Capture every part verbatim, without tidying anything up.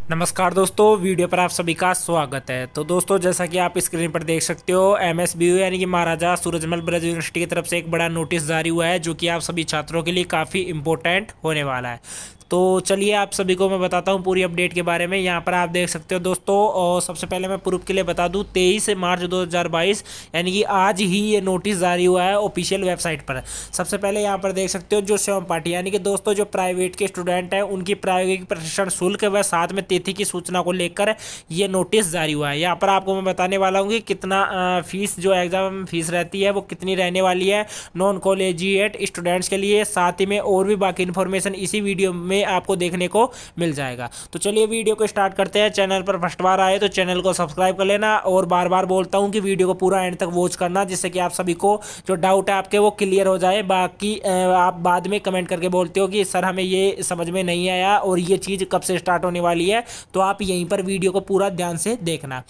नमस्कार दोस्तों, वीडियो पर आप सभी का स्वागत है। तो दोस्तों, जैसा कि आप स्क्रीन पर देख सकते हो, एम एस बी यू यानी कि महाराजा सूरजमल ब्रज यूनिवर्सिटी की तरफ से एक बड़ा नोटिस जारी हुआ है जो कि आप सभी छात्रों के लिए काफ़ी इंपॉर्टेंट होने वाला है। तो चलिए आप सभी को मैं बताता हूं पूरी अपडेट के बारे में। यहाँ पर आप देख सकते हो दोस्तों, और सबसे पहले मैं प्रूफ के लिए बता दूं, तेईस मार्च दो हज़ार बाईस यानी कि आज ही ये नोटिस जारी हुआ है ऑफिशियल वेबसाइट पर। सबसे पहले यहाँ पर देख सकते हो जो स्वयं पाठी यानी कि दोस्तों जो प्राइवेट के स्टूडेंट हैं उनकी प्रायोगिक प्रशिक्षण शुल्क व साथ में तिथि की सूचना को लेकर ये नोटिस जारी हुआ है। यहाँ पर आपको मैं बताने वाला हूँ कि कितना फीस जो एग्जाम फीस रहती है वो कितनी रहने वाली है नॉन कॉलेजिएट स्टूडेंट्स के लिए। साथ ही में और भी बाकी इन्फॉर्मेशन इसी वीडियो में आपको देखने को मिल जाएगा। तो चलिए वीडियो को स्टार्ट करते हैं। चैनल पर फर्स्ट बार आए तो चैनल को सब्सक्राइब कर लेना, और बार बार बोलता हूं कि वीडियो को पूरा एंड तक वॉच करना, जिससे कि आप सभी को जो डाउट है आपके वो क्लियर हो जाए। बाकी आप बाद में कमेंट करके बोलते हो कि सर हमें ये समझ में नहीं आया और ये चीज़ कब से स्टार्ट होने वाली है, तो आप यहीं पर वीडियो को पूरा ध्यान से देखना।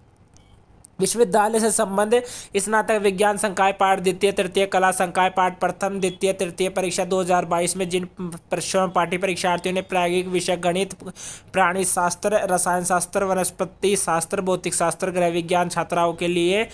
विश्वविद्यालय से संबंध स्नातक विज्ञान संकाय पाठ द्वितीय तृतीय, कला संकाय पाठ प्रथम द्वितीय तृतीय परीक्षा दो हज़ार बाईस में जिन स्वयं पाठी परीक्षार्थियों ने प्रायोगिक विषय गणित, प्राणी शास्त्र, रसायन शास्त्र, वनस्पति शास्त्र, भौतिक शास्त्र, गृह विज्ञान छात्राओं के लिए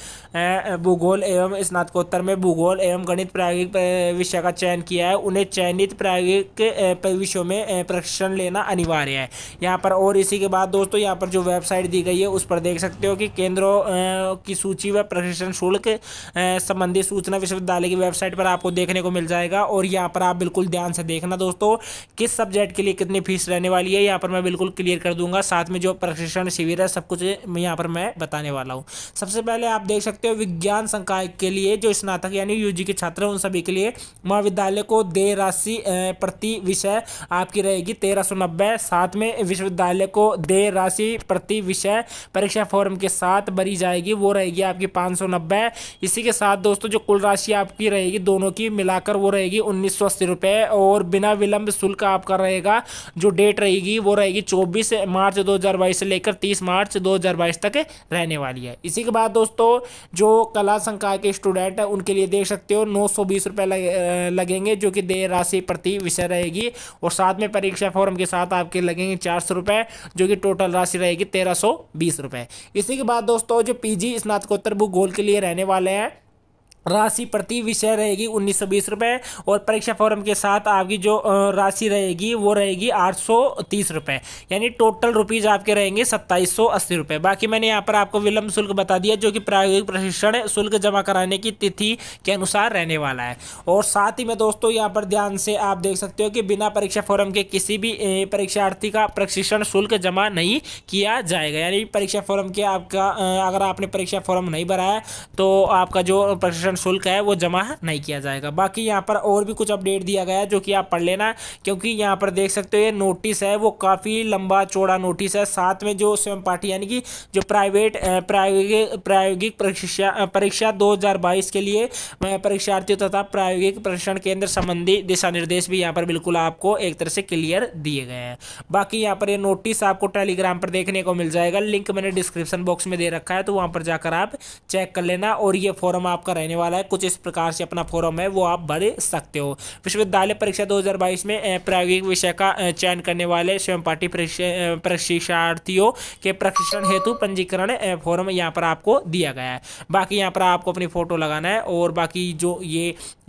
भूगोल एवं स्नातकोत्तर में भूगोल एवं गणित प्रायोगिक विषय का चयन किया है, उन्हें चयनित प्रायोगिक विषयों में प्रशिक्षण लेना अनिवार्य है। यहाँ पर और इसी के बाद दोस्तों यहाँ पर जो वेबसाइट दी गई है उस पर देख सकते हो कि केंद्रों की सूची व प्रशिक्षण शुल्क संबंधी सूचना विश्वविद्यालय की वेबसाइट पर आपको देखने को मिल जाएगा। और यहाँ पर आप बिल्कुल ध्यान से देखना दोस्तों, किस सब्जेक्ट के लिए कितनी फीस रहने वाली है यहाँ पर मैं बिल्कुल क्लियर कर दूंगा। साथ में जो प्रशिक्षण शिविर है सब कुछ यहाँ पर मैं बताने वाला हूँ। सबसे पहले आप देख सकते हो विज्ञान संकाय के लिए जो स्नातक यानी यूजी के छात्र हैं उन सभी के लिए महाविद्यालय को देय राशि प्रति विषय आपकी रहेगी तेरह सौ नब्बे। साथ में विश्वविद्यालय को देय राशि प्रति विषय परीक्षा फॉर्म के साथ भरी जाएगी, वो रहेगी आपकी पाँच सौ नब्बे। इसी के साथ दोस्तों जो कुल राशि आपकी रहेगी दोनों की मिलाकर वो रहेगी उन्नीस सौ अस्सी रुपये। और बिना विलंब शुल्क आपका रहेगा, जो डेट रहेगी वो रहेगी चौबीस मार्च दो हज़ार बाईस से लेकर तीस मार्च दो हज़ार बाईस तक रहने वाली है। इसी के बाद दोस्तों जो कला संकाय के स्टूडेंट हैं उनके लिए देख सकते हो नौ सौ बीस रुपये लगेंगे, जो कि देय राशि प्रति विषय रहेगी। और साथ में परीक्षा फॉर्म के साथ आपके लगेंगे चार सौ रुपये, जो कि टोटल राशि रहेगी तेरह सौ बीस रुपये। इसी के बाद दोस्तों जो पीजी स्नातकोत्तर भूगोल के लिए रहने वाले हैं राशि प्रति विषय रहेगी उन्नीस सौ बीस रुपये, और परीक्षा फॉर्म के साथ आपकी जो राशि रहेगी वो रहेगी आठ सौ तीस रुपये, यानी टोटल रुपीज़ आपके रहेंगे सत्ताईस सौ अस्सी रुपये। बाकी मैंने यहाँ पर आपको विलंब शुल्क बता दिया, जो कि प्रायोगिक प्रशिक्षण शुल्क जमा कराने की तिथि के अनुसार रहने वाला है। और साथ ही में दोस्तों यहाँ पर ध्यान से आप देख सकते हो कि बिना परीक्षा फॉर्म के किसी भी परीक्षार्थी का प्रशिक्षण शुल्क जमा नहीं किया जाएगा। यानी परीक्षा फॉर्म के आपका अगर आपने परीक्षा फॉर्म नहीं भरा है तो आपका जो प्रशिक्षण शुल्क है वो जमा नहीं किया जाएगा। बाकी यहाँ पर और भी कुछ अपडेट दिया गया है जो कि आप पढ़ लेना, क्योंकि यहाँ पर देख सकते हो ये नोटिस है वो काफ़ी लंबा चौड़ा नोटिस है। साथ में जो स्वयं पाठी यानी कि जो प्राइवेट प्रायोगिक प्रायोगिक परीक्षा परीक्षा दो हज़ार बाईस के लिए परीक्षार्थियों तथा प्रायोगिक प्रशिक्षण केंद्र संबंधी दिशा निर्देश भी यहाँ पर बिल्कुल आपको एक तरह से क्लियर दिए गए हैं। बाकी यहाँ पर ये नोटिस आपको टेलीग्राम पर देखने को मिल जाएगा, लिंक मैंने डिस्क्रिप्शन बॉक्स में दे रखा है, तो वहाँ पर जाकर आप चेक कर लेना। और ये फॉर्म आपका रहने वाला है कुछ इस प्रकार से, अपना फॉर्म है वो आप भर सकते हो। विश्वविद्यालय परीक्षा दो हज़ार बाईस में प्रायोगिक विषय का चयन करने वाले स्वयं पाठी प्रशिक्षार्थियों के प्रशिक्षण हेतु पंजीकरण फॉर्म यहाँ पर आपको दिया गया है। बाकी यहाँ पर आपको अपनी फोटो लगाना है, और बाकी जो ये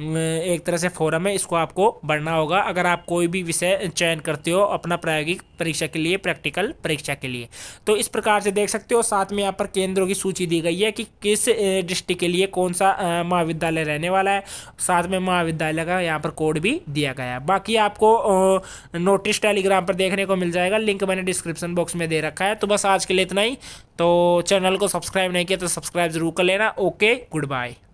एक तरह से फॉर्म है इसको आपको भरना होगा अगर आप कोई भी विषय चयन करते हो अपना प्रायोगिक परीक्षा के लिए, प्रैक्टिकल परीक्षा के लिए। तो इस प्रकार से देख सकते हो। साथ में यहाँ पर केंद्रों की सूची दी गई है कि किस डिस्ट्रिक्ट के लिए कौन सा महाविद्यालय रहने वाला है, साथ में महाविद्यालय का यहाँ पर कोड भी दिया गया है। बाकी आपको नोटिस टेलीग्राम पर देखने को मिल जाएगा, लिंक मैंने डिस्क्रिप्शन बॉक्स में दे रखा है। तो बस आज के लिए इतना ही। तो चैनल को सब्सक्राइब नहीं किया तो सब्सक्राइब जरूर कर लेना। Okay, good bye.